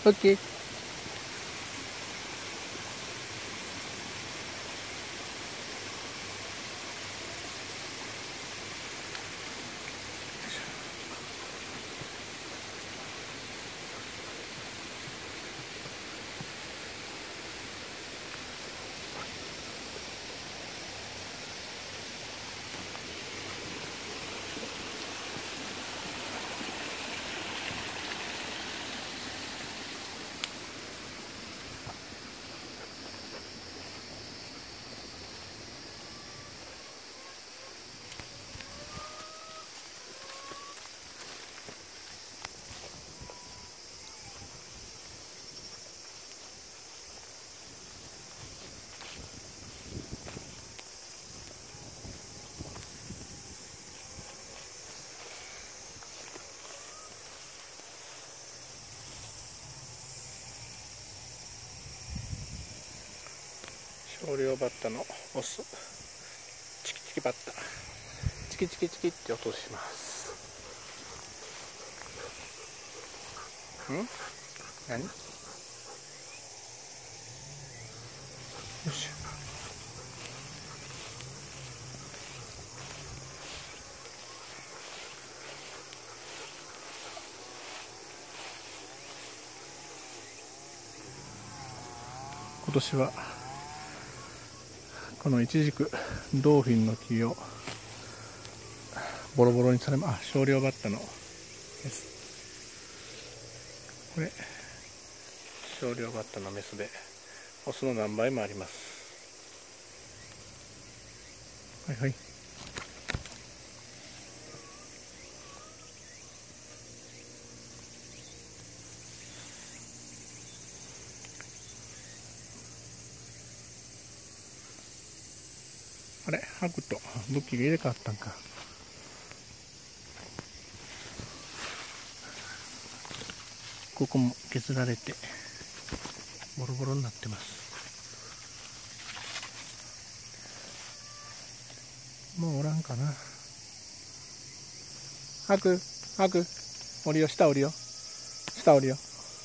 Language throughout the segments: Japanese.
オッケー。少量バッタのオス、チキチキバッタ、チキチキチキって音します。何？よいしょ。今年はこのイチジクドーフィンの木をボロボロにされま、少量バッタのです。これ少量バッタのメスでオスの何倍もあります。はいはい。あれ、ハクと武器が入れ替わったんか。ここも削られてボロボロになってます。もうおらんかな。ハク、ハク、降りよ、下降りよ、下降りよ。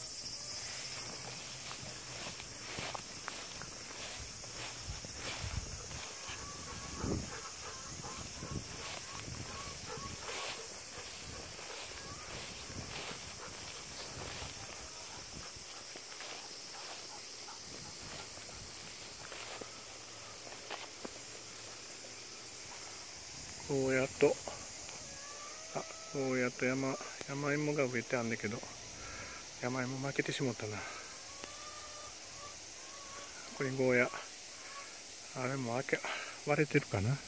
ゴーヤと山芋が植えてあんだけど、山芋負けてしもったな。これゴーヤ、あれも割れてるかな。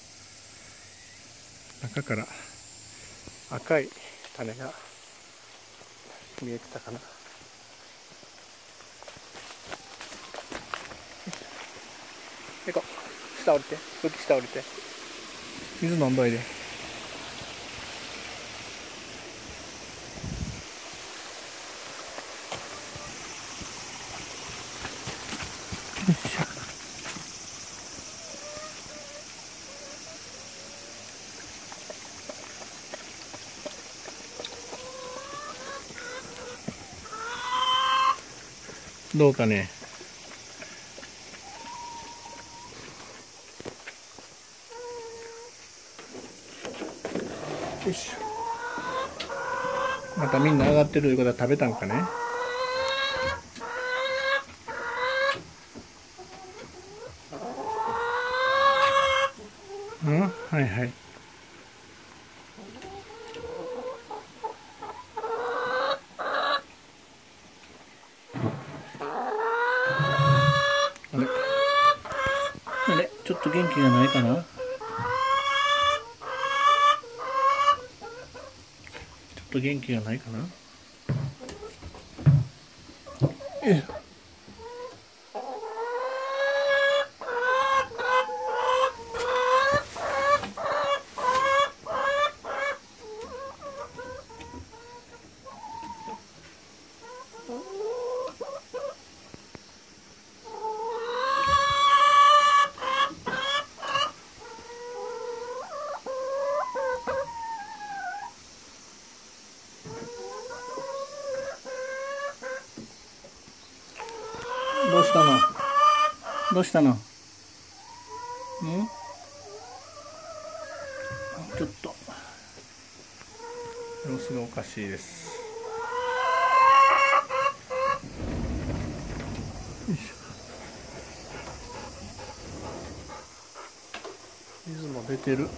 中から赤い種が見えてたかな。行こう、下降りて、武器下降りて、水飲んどいで。どうかね。よいしょ。またみんな上がってるいうことは食べたんかね。はいはい。あれちょっと元気がないかな。ちょっと元気がないかな。 したの？どうしたの？ちょっと様子がおかしいです。よいしょ。水も出てる。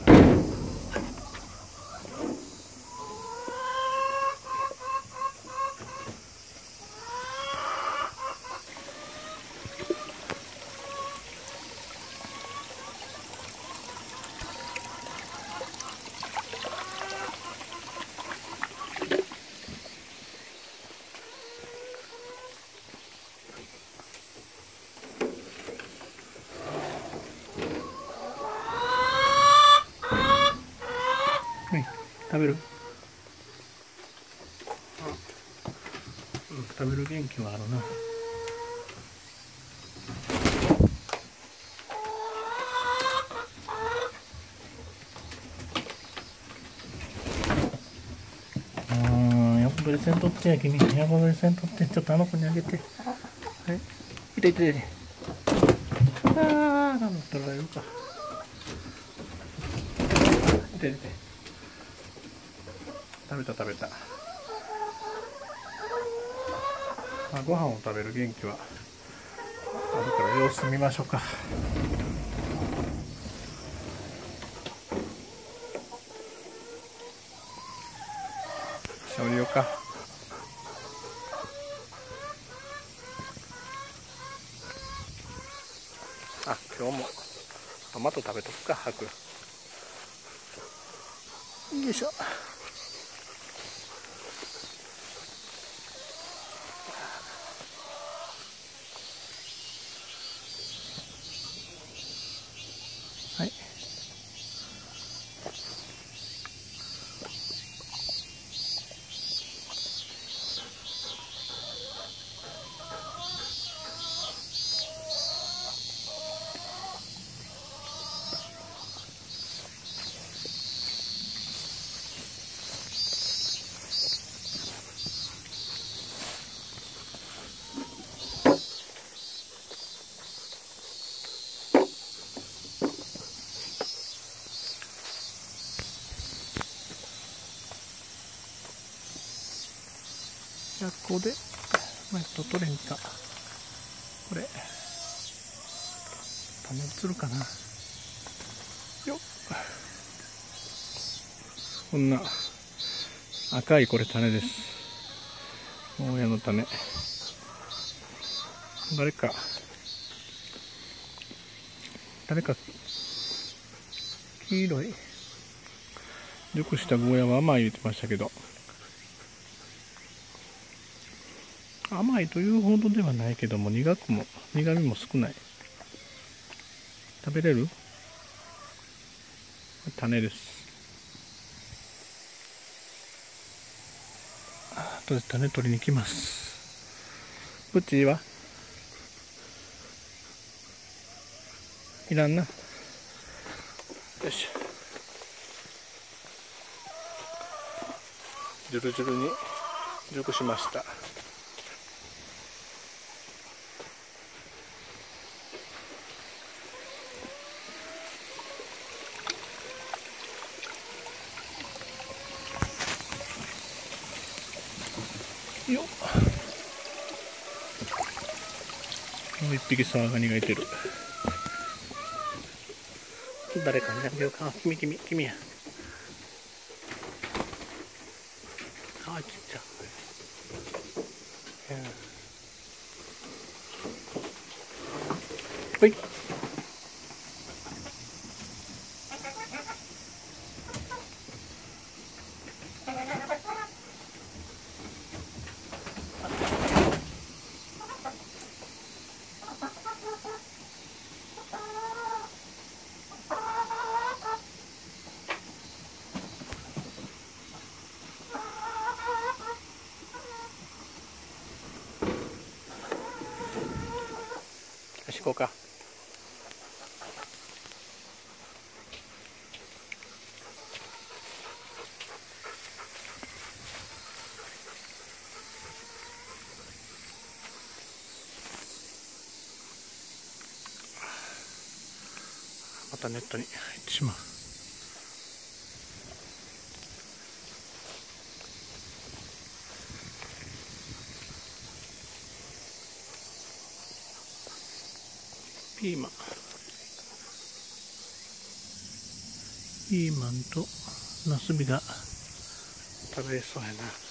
食べる？食べる元気はあるな。横取りせんとってや君。横取りせんとって。ちょっとあの子にあげて。はい。いていていて。ああ、頑張ったらやるか。いていて。食べた食べた。ご飯を食べる元気はあるから様子見ましょうか。降りようか。今日もトマト食べとくか。白よいしょ。はい。じゃあここで取れんか。これ種映るかな。よっ。こんな赤いこれ種です。親の種。誰か黄色い熟したゴーヤは甘い言ってましたけど、甘いというほどではないけども、苦みも少ない。食べれる？種です。あとで種取りに来ます。プチはいらんな。よし。ジュルジュルに熟しました。よっ。もう一匹サワガニがいてる。誰かにあげようか。君や。ちっちゃ。ほい。よし、行こうか。 またネットに入ってしまう。ピーマンとナスビが食べれそうやな。